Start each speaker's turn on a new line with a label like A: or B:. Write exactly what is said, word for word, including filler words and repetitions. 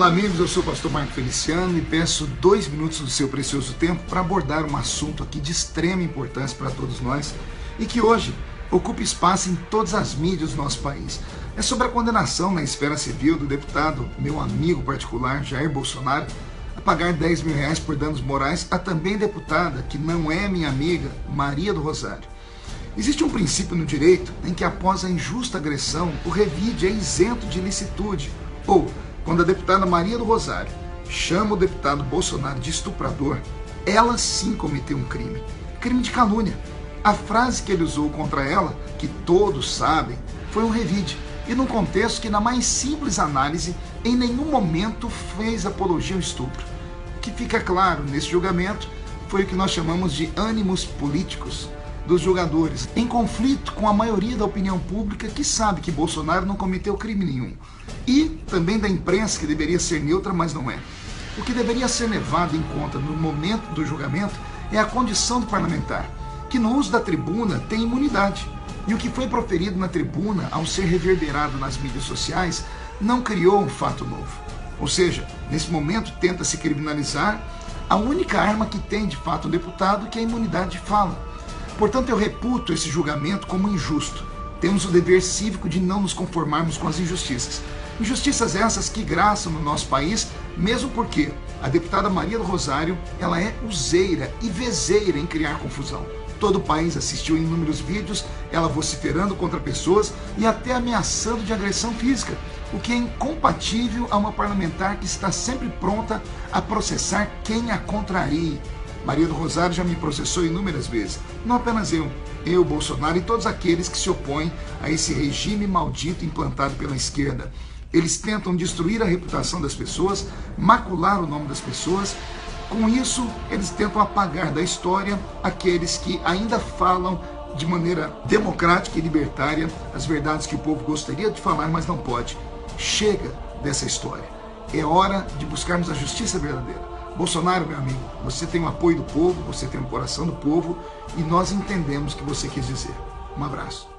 A: Olá amigos, eu sou o pastor Marco Feliciano e peço dois minutos do seu precioso tempo para abordar um assunto aqui de extrema importância para todos nós e que hoje ocupa espaço em todas as mídias do nosso país. É sobre a condenação na esfera civil do deputado, meu amigo particular, Jair Bolsonaro, a pagar dez mil reais por danos morais a também deputada, que não é minha amiga, Maria do Rosário. Existe um princípio no direito em que após a injusta agressão, o revide é isento de ilicitude, ou quando a deputada Maria do Rosário chama o deputado Bolsonaro de estuprador, ela sim cometeu um crime, crime de calúnia. A frase que ele usou contra ela, que todos sabem, foi um revide, e num contexto que na mais simples análise, em nenhum momento fez apologia ao estupro. O que fica claro nesse julgamento foi o que nós chamamos de ânimos políticos dos julgadores, em conflito com a maioria da opinião pública que sabe que Bolsonaro não cometeu crime nenhum, e também da imprensa, que deveria ser neutra, mas não é. O que deveria ser levado em conta no momento do julgamento é a condição do parlamentar, que no uso da tribuna tem imunidade, e o que foi proferido na tribuna, ao ser reverberado nas mídias sociais, não criou um fato novo. Ou seja, nesse momento tenta-se criminalizar a única arma que tem de fato um deputado, que é a imunidade de fala. Portanto, eu reputo esse julgamento como injusto. Temos o dever cívico de não nos conformarmos com as injustiças. Injustiças essas que graçam no nosso país, mesmo porque a deputada Maria do Rosário, ela é useira e vezeira em criar confusão. Todo o país assistiu em inúmeros vídeos, ela vociferando contra pessoas e até ameaçando de agressão física, o que é incompatível a uma parlamentar que está sempre pronta a processar quem a contrarie. Maria do Rosário já me processou inúmeras vezes, não apenas eu, eu, Bolsonaro e todos aqueles que se opõem a esse regime maldito implantado pela esquerda. Eles tentam destruir a reputação das pessoas, macular o nome das pessoas. Com isso, eles tentam apagar da história aqueles que ainda falam de maneira democrática e libertária as verdades que o povo gostaria de falar, mas não pode. Chega dessa história. É hora de buscarmos a justiça verdadeira. Bolsonaro, meu amigo, você tem o apoio do povo, você tem o coração do povo e nós entendemos o que você quis dizer. Um abraço.